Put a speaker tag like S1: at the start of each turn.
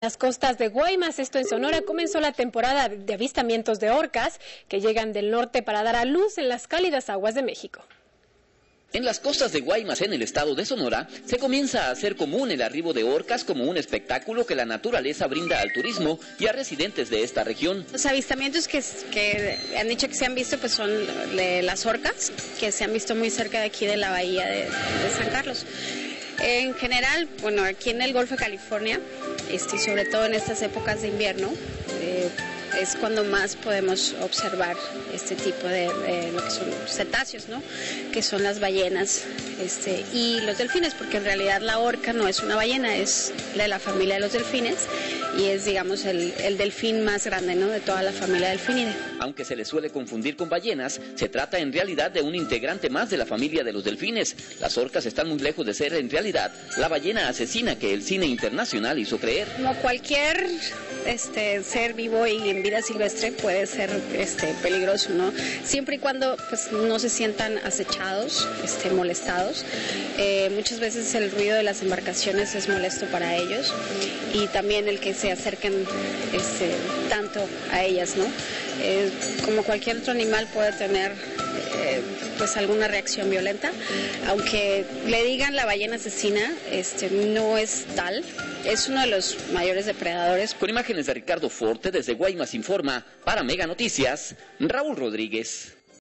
S1: Las costas de Guaymas, esto en Sonora, comenzó la temporada de avistamientos de orcas que llegan del norte para dar a luz en las cálidas aguas de México.
S2: En las costas de Guaymas, en el estado de Sonora, se comienza a hacer común el arribo de orcas como un espectáculo que la naturaleza brinda al turismo y a residentes de esta región.
S3: Los avistamientos que han dicho que se han visto pues son de las orcas, que se han visto muy cerca de aquí de la bahía de San Carlos. En general, bueno, aquí en el Golfo de California, sobre todo en estas épocas de invierno, es cuando más podemos observar este tipo de lo que son cetáceos, ¿no? Que son las ballenas y los delfines, porque en realidad la orca no es una ballena, es de la familia de los delfines y es, digamos, el delfín más grande, ¿no? De toda la familia delfínidae.
S2: Aunque se le suele confundir con ballenas, se trata en realidad de un integrante más de la familia de los delfines. Las orcas están muy lejos de ser en realidad la ballena asesina que el cine internacional hizo creer.
S3: Como cualquier ser vivo y en vida silvestre puede ser peligroso, ¿no? Siempre y cuando pues no se sientan acechados, molestados. Muchas veces el ruido de las embarcaciones es molesto para ellos y también el que se acerquen tanto a ellas, ¿no? Como cualquier otro animal puede tener pues alguna reacción violenta, aunque le digan la ballena asesina, no es tal, es uno de los mayores depredadores.
S2: Con imágenes de Ricardo Forte desde Guaymas informa para Mega Noticias, Raúl Rodríguez.